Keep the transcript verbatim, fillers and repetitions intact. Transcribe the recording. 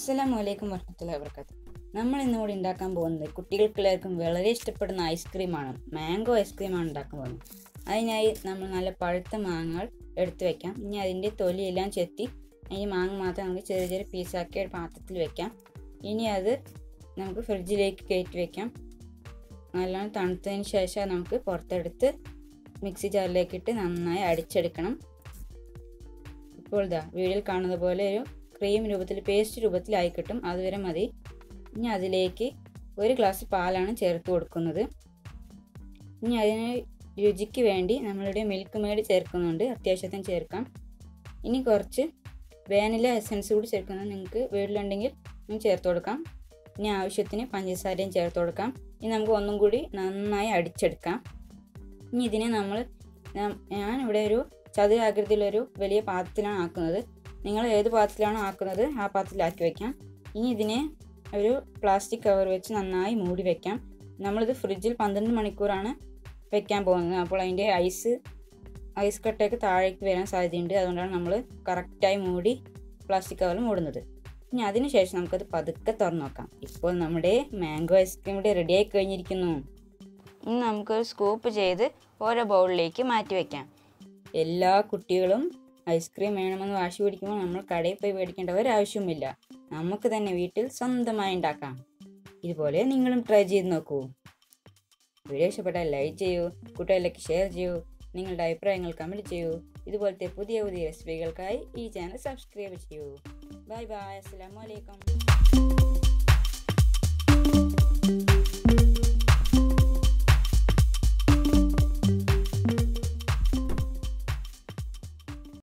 അസ്സലാമു അലൈക്കും വറഹ്മത്തുള്ളാഹി വബറകാതുഹു. നമ്മൾ ഇന്നുകൂടി ഉണ്ടാക്കാൻ പോകുന്നത് കുട്ടികൾക്കെല്ലാവർക്കും വളരെ ഇഷ്ടപ്പെടുന്ന ഐസ്ക്രീമാണ്. മാംഗോ ഐസ്ക്രീമാണ് ഉണ്ടാക്കാൻ പോകുന്നത്. അതിനായി നമ്മൾ നല്ല പഴുത്ത മാങ്ങകൾ എടുത്തു വെക്കാം. ഇനി അതിൻ്റെ തൊലിയെല്ലാം ചെത്തി അതിന് മാങ്ങ മാത്രം നമുക്ക് ചെറിയ ചെറിയ പീസാക്കി ഒരു പാത്രത്തിൽ വെക്കാം. ഇനി അത് നമുക്ക് ഫ്രിഡ്ജിലേക്ക് കയറ്റി വെക്കാം. നല്ലോണം തണുത്തതിന് ശേഷം നമുക്ക് പുറത്തെടുത്ത് മിക്സി ജാറിലേക്കിട്ട് നന്നായി അടിച്ചെടുക്കണം. ഇപ്പോൾ ഇതാ വീഡിയോയിൽ കാണുന്ന പോലെ ഒരു ക്രീം രൂപത്തിൽ പേസ്റ്റ് രൂപത്തിലായി കിട്ടും. അതുവരെ മതി. ഇനി അതിലേക്ക് ഒരു ഗ്ലാസ് പാലാണ് ചേർത്ത് കൊടുക്കുന്നത്. ഇനി അതിന് രുചിക്ക് വേണ്ടി നമ്മളുടെ മിൽക്ക് മെയ്ഡ് ചേർക്കുന്നുണ്ട്, അത്യാവശ്യത്തിന് ചേർക്കാം. ഇനി കുറച്ച് വാനില എസൻസ് കൂടി ചേർക്കുന്നത് നിങ്ങൾക്ക് വീട്ടിലുണ്ടെങ്കിൽ നിങ്ങൾക്ക് ചേർത്ത് കൊടുക്കാം. ഇനി ആവശ്യത്തിന് പഞ്ചസാരയും ചേർത്ത് കൊടുക്കാം. ഇനി നമുക്ക് ഒന്നും കൂടി നന്നായി അടിച്ചെടുക്കാം. ഇനി ഇതിനെ നമ്മൾ ഞാനിവിടെ ഒരു ചതുരാകൃതിയിലൊരു വലിയ പാത്രത്തിലാണ് ആക്കുന്നത്. നിങ്ങൾ ഏത് പാത്രത്തിലാണോ ആക്കുന്നത് ആ പാത്രത്തിലാക്കി വയ്ക്കാം. ഇനി ഇതിനെ ഒരു പ്ലാസ്റ്റിക് കവർ വെച്ച് നന്നായി മൂടി വയ്ക്കാം. നമ്മളിത് ഫ്രിഡ്ജിൽ പന്ത്രണ്ട് മണിക്കൂറാണ് വെക്കാൻ പോകുന്നത്. അപ്പോൾ അതിൻ്റെ ഐസ് ഐസ് കട്ടയൊക്കെ താഴേക്ക് വരാൻ സാധ്യതയുണ്ട്. അതുകൊണ്ടാണ് നമ്മൾ കറക്റ്റായി മൂടി പ്ലാസ്റ്റിക് കവറിൽ മൂടുന്നത്. ഇനി അതിന് ശേഷം നമുക്കത് പതുക്കെ തുറന്ന് നോക്കാം. ഇപ്പോൾ നമ്മുടെ മാംഗോ ഐസ്ക്രീം ഇവിടെ റെഡിയായി കഴിഞ്ഞിരിക്കുന്നു. ഇനി നമുക്കൊരു സ്കൂപ്പ് ചെയ്ത് ഓരോ ബൗളിലേക്ക് മാറ്റി വയ്ക്കാം. എല്ലാ കുട്ടികളും ഐസ്ക്രീം വേണമെന്ന് വാശി പിടിക്കുമ്പോൾ നമ്മൾ കടയിൽ പോയി മേടിക്കേണ്ട ഒരാവശ്യവുമില്ല. നമുക്ക് തന്നെ വീട്ടിൽ സ്വന്തമായി ഉണ്ടാക്കാം. ഇതുപോലെ നിങ്ങളും ട്രൈ ചെയ്ത് നോക്കൂ. വീഡിയോ ഇഷ്ടപ്പെട്ടാൽ ലൈക്ക് ചെയ്യൂ, കൂട്ടുകാരിലേക്ക് ഷെയർ ചെയ്യൂ, നിങ്ങളുടെ അഭിപ്രായങ്ങൾ കമൻറ്റ് ചെയ്യൂ. ഇതുപോലത്തെ പുതിയ പുതിയ റെസിപ്പികൾക്കായി ഈ ചാനൽ സബ്സ്ക്രൈബ് ചെയ്യൂ. Bye bye. അസ്സലാമു അലൈക്കും.